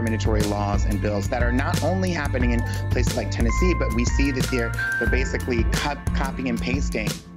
discriminatory laws and bills that are not only happening in places like Tennessee, but we see that they're basically copying and pasting